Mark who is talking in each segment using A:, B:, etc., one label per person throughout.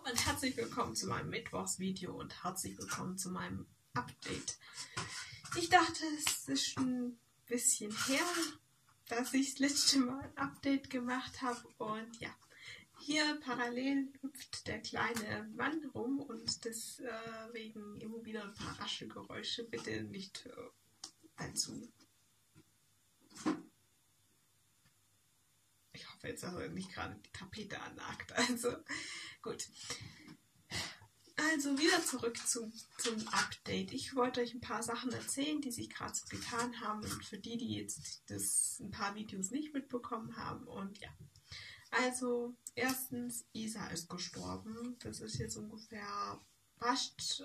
A: und herzlich willkommen zu meinem Mittwochsvideo und herzlich willkommen zu meinem Update. Ich dachte, es ist schon ein bisschen her, dass ich das letzte Mal ein Update gemacht habe und ja, hier parallel hüpft der kleine Mann rum und deswegen immer wieder ein paar Raschelgeräusche, bitte nicht dazu. Ich hoffe jetzt, dass er nicht gerade die Tapete annagt. Also gut. Also wieder zurück zum Update. Ich wollte euch ein paar Sachen erzählen, die sich gerade so getan haben und für die jetzt ein paar Videos nicht mitbekommen haben. Und ja, also erstens, Isa ist gestorben. Das ist jetzt ungefähr fast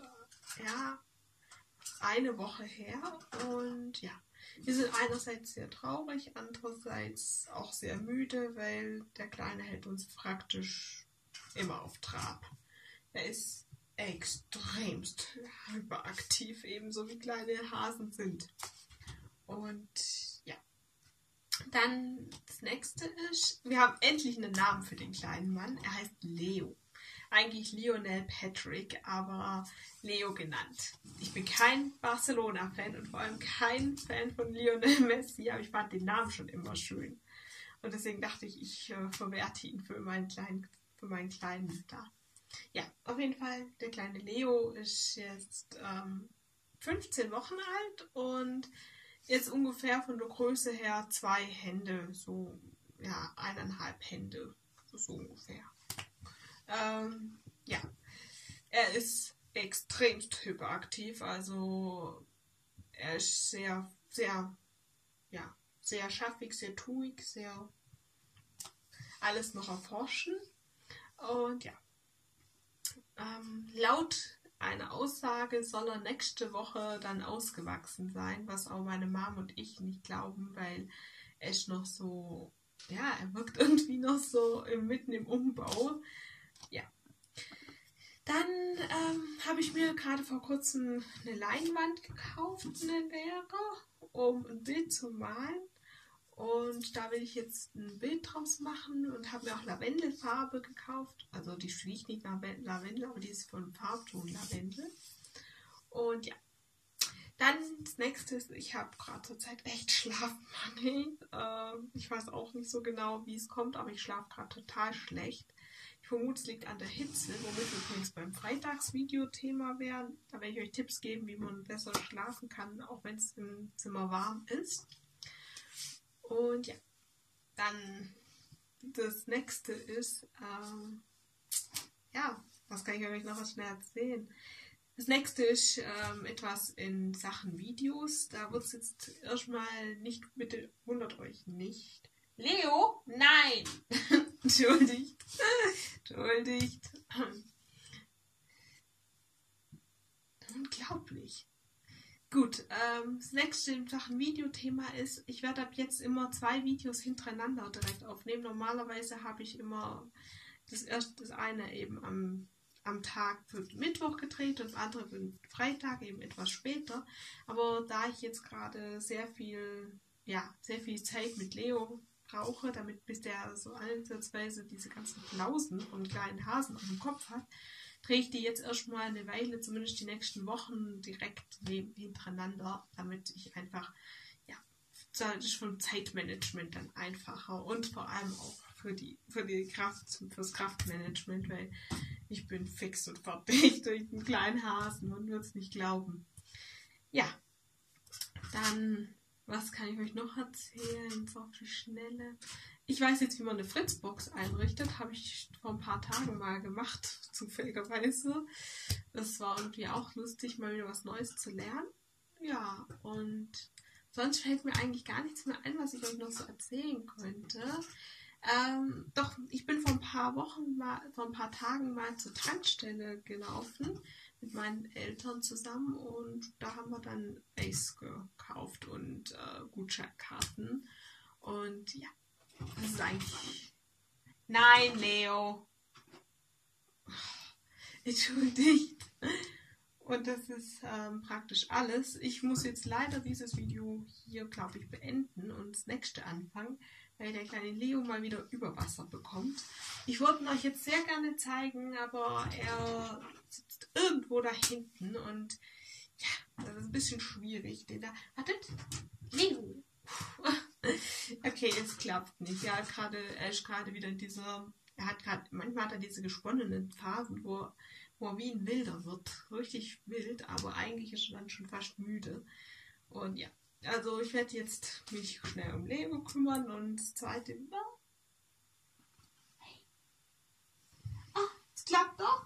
A: eine Woche her. Und ja, wir sind einerseits sehr traurig, andererseits auch sehr müde, weil der Kleine hält uns praktisch immer auf Trab. Er ist extremst hyperaktiv, ebenso wie kleine Hasen sind. Und ja, dann das nächste ist, wir haben endlich einen Namen für den kleinen Mann. Er heißt Leo. Eigentlich Lionel Patrick, aber Leo genannt. Ich bin kein Barcelona-Fan und vor allem kein Fan von Lionel Messi, aber ich fand den Namen schon immer schön. Und deswegen dachte ich, ich verwerte ihn für meinen Kleinen da. Ja, auf jeden Fall, der kleine Leo ist jetzt 15 Wochen alt und jetzt ungefähr von der Größe her 2 Hände, so ja, 1,5 Hände, so ungefähr. Ja, er ist extremst hyperaktiv, also er ist sehr schaffig, sehr tuig, sehr alles noch erforschen. Und ja, laut einer Aussage soll er nächste Woche dann ausgewachsen sein, was auch meine Mom und ich nicht glauben, weil er ist noch so, ja, er wirkt irgendwie noch so mitten im Umbau. Ja. Dann habe ich mir gerade vor kurzem eine Leinwand gekauft, eine leere, um ein Bild zu malen. Und da will ich jetzt ein Bild draus machen und habe mir auch Lavendelfarbe gekauft. Also die riecht nicht nach Lavendel, aber die ist von Farbton Lavendel. Und ja, dann das nächste ist, ich habe gerade zur Zeit echt Schlafmangel. Ich weiß auch nicht so genau, wie es kommt, aber ich schlafe gerade total schlecht. Ich vermute, es liegt an der Hitze, womit wir übrigens beim Freitagsvideo Thema wären. Da werde ich euch Tipps geben, wie man besser schlafen kann, auch wenn es im Zimmer warm ist. Und ja, dann das nächste ist, ja, was kann ich euch noch schnell erzählen? Das nächste ist etwas in Sachen Videos. Da wird es jetzt erstmal nicht, bitte wundert euch nicht. Leo? Nein! Entschuldigt. Unglaublich. Gut, das nächste in Sachen Videothema ist, ich werde ab jetzt immer 2 Videos hintereinander direkt aufnehmen. Normalerweise habe ich immer das eine eben am Tag für Mittwoch gedreht und das andere für Freitag, eben etwas später. Aber da ich jetzt gerade sehr viel Zeit mit Leo brauche, damit bis der so ansatzweise diese ganzen Flausen von kleinen Hasen auf dem Kopf hat, drehe ich die jetzt erstmal eine Weile, zumindest die nächsten Wochen, direkt hintereinander, damit ich einfach, ja, das ist vom Zeitmanagement dann einfacher und vor allem auch fürs Kraftmanagement, weil ich bin fix und fertig durch den kleinen Hasen, man wird es nicht glauben. Ja, dann, was kann ich euch noch erzählen, so auf die Schnelle? Ich weiß jetzt, wie man eine Fritzbox einrichtet. Habe ich vor ein paar Tagen mal gemacht, zufälligerweise. Das war irgendwie auch lustig, mal wieder was Neues zu lernen. Ja, und sonst fällt mir eigentlich gar nichts mehr ein, was ich euch noch so erzählen könnte. Doch, ich bin vor ein paar Tagen mal zur Tankstelle gelaufen mit meinen Eltern zusammen und da haben wir dann Eis gekauft und Gutscheinkarten. Und ja, das ist eigentlich... Nein, Leo! Entschuldigt. Und das ist praktisch alles. Ich muss jetzt leider dieses Video hier, glaube ich, beenden und das nächste anfangen, weil der kleine Leo mal wieder Überwasser bekommt. Ich wollte ihn euch jetzt sehr gerne zeigen, aber er sitzt irgendwo da hinten und ja, das ist ein bisschen schwierig. Wartet, Leo! Okay, es klappt nicht. Er ist gerade wieder in dieser, manchmal hat er diese gesponnenen Phasen, wo er wie ein Wilder wird. Richtig wild, aber eigentlich ist er dann schon fast müde. Und ja, also ich werde jetzt mich schnell um Leo kümmern und das zweite wieder. Hey. Ah, es klappt doch.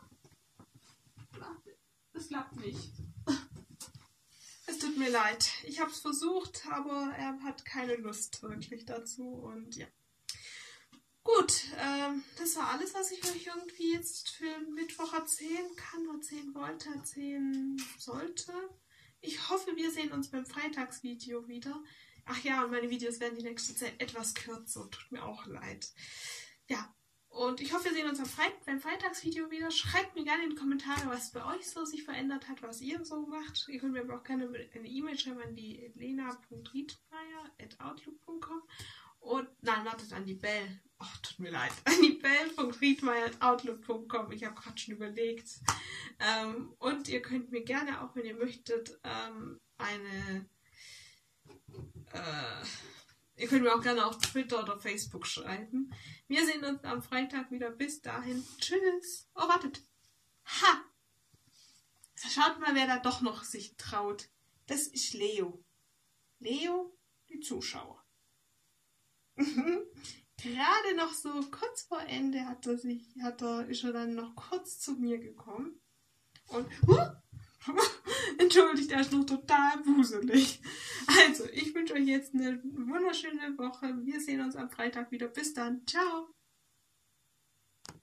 A: Es klappt nicht. Es tut mir leid. Ich habe es versucht, aber er hat keine Lust wirklich dazu und ja. Gut, das war alles, was ich euch irgendwie jetzt für Mittwoch erzählen kann, erzählen wollte, erzählen sollte. Ich hoffe, wir sehen uns beim Freitagsvideo wieder. Ach ja, und meine Videos werden die nächste Zeit etwas kürzer. Tut mir auch leid. Ja, und ich hoffe, wir sehen uns beim Freitagsvideo wieder. Schreibt mir gerne in die Kommentare, was bei euch so sich verändert hat, was ihr so macht. Ihr könnt mir aber auch gerne eine E-Mail schreiben an die lena.riedmeier@outlook.com. Und, nein, wartet, an die Bell. Ach, tut mir leid. An die bell.riedmeier@outlook.com. Ich habe gerade schon überlegt. Und ihr könnt mir gerne, auch wenn ihr möchtet, ihr könnt mir auch gerne auf Twitter oder Facebook schreiben. Wir sehen uns am Freitag wieder. Bis dahin. Tschüss. Oh, wartet. Ha! Schaut mal, wer da doch noch sich traut. Das ist Leo. Leo, die Zuschauer. Gerade noch so kurz vor Ende ist er dann noch kurz zu mir gekommen. Und entschuldigt, er ist noch total wuselig. Also, ich wünsche euch jetzt eine wunderschöne Woche. Wir sehen uns am Freitag wieder. Bis dann. Ciao.